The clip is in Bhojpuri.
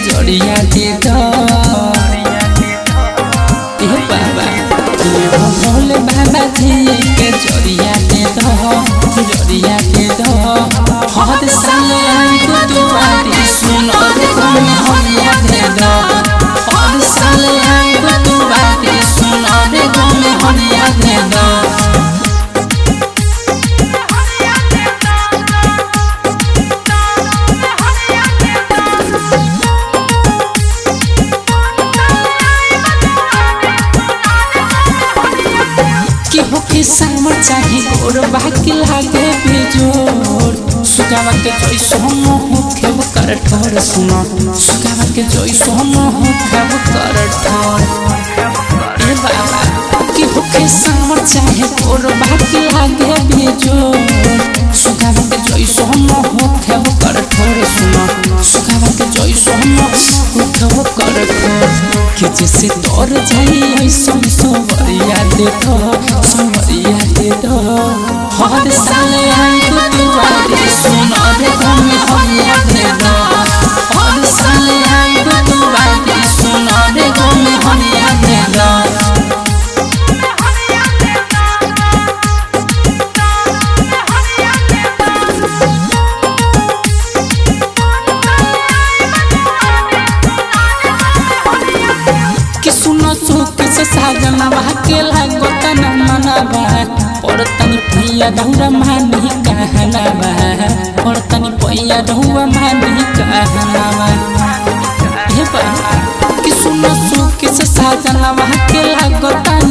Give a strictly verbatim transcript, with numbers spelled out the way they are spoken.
जड़िया दे दो ए बाबा भोले बाबा जी के जड़िया दे दो जड़िया दे दो हर साल आई को तुम्हारी सुनो रे तुम हरिया दे दो हर साल आई को तुम्हारी सुनो रे तुम हरिया दे दो के सामर चाहे गोर बाकी लागे बेजोर सुगावा के जोई सोनो हो खेव कर ठोर सुनो सुगावा के जोई सोनो हो खेव कर ठोर ए बाबा कि होके सामर चाहे गोर बाकी लागे बेजोर सुगावा के जोई सोनो हो खेव कर ठोर सुनो सुगावा के जोई सोनो हो खेव कर ठोर कि जैसे तोर जाई ऐसा सोवरिया दे दो सोवरिया दे दो हर साल आई को तुम्हारी सुनो रे तुम हरिया दे दो हर साल आई को तुम्हारी सुनो रे तुम हरिया दे दो साजना के लागो तना मना बा और तनी पैया दौरा मानी कहना बा और तनी पैया दौरा मानी कहना बा हे बा कि सुनो सुख से साजना के लागो तना